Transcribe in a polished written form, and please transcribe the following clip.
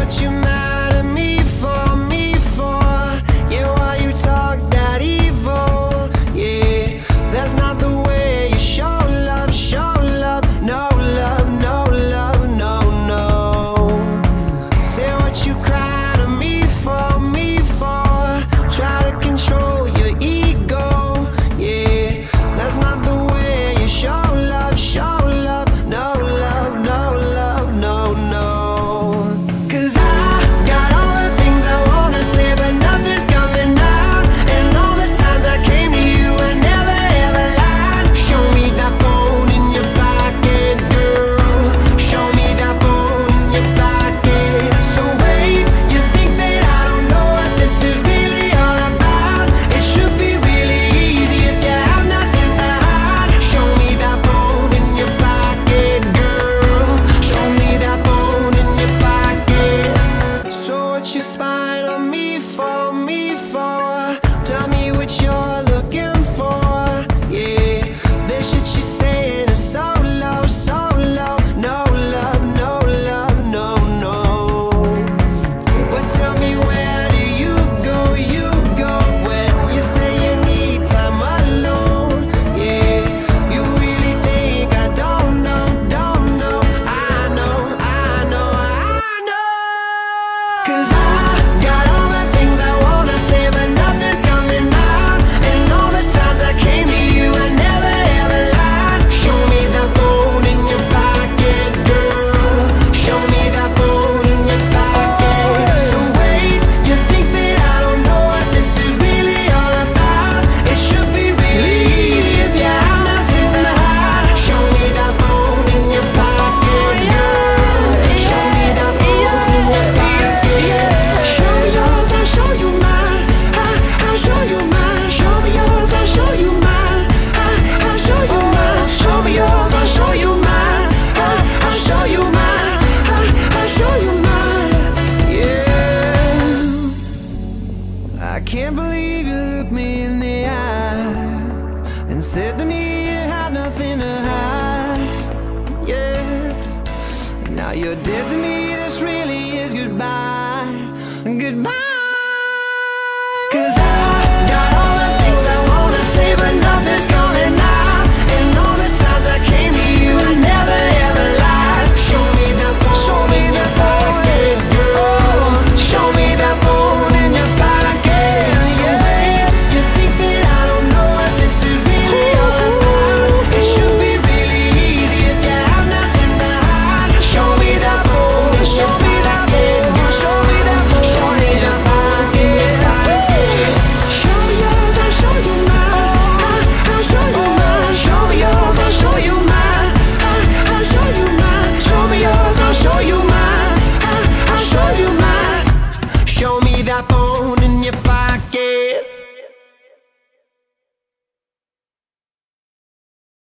what you mad at me for, me for? Yeah, why you talk that evil? Yeah, that's not the way you show love, show love. No love, no love, no, no. Say what you crying to me for, me for. Try to control your ego. Yeah, that's not the way you show love, show love. No love, no love, no, no. 'Cause I got all the things I wanna say, but nothing's coming out. And all the times I came to you, I never ever lied. Show me that phone in your pocket, girl. Show me that phone in your pocket. So wait, you think that I don't know what this is really all about? It should be really easy if you have nothing to hide. Show me that phone in your pocket, girl. Show me that phone in your pocket. So what you spying on me for, me for? Tell me what you're looking for. Yeah, this shit you're saying is so low, so low. No love, no love, no, no. But tell me, where do you go when you say you need time alone? Yeah, you really think I don't know, don't know? I know, I know, I know. 'Cause I got all the things I wanna say, but nothing's coming out. And all the times I came to you, I never ever lied. Show me that phone in your pocket, girl. Show me that phone in your pocket. So wait, you think that I don't know what this is really all about? It should be really easy if you have nothing to hide. Show me that phone in your pocket, girl. Show me that phone in your pocket. Show me yours, I'll show you mine. I'll show you mine. Show me yours, I'll show you mine. I'll show you mine. Show me yours, I'll show you mine. I'll show you mine. I'll show you mine. Yeah, I can't believe you looked me in the eye and said to me you had nothing to hide. Yeah, now you're dead to me. This really is goodbye, goodbye.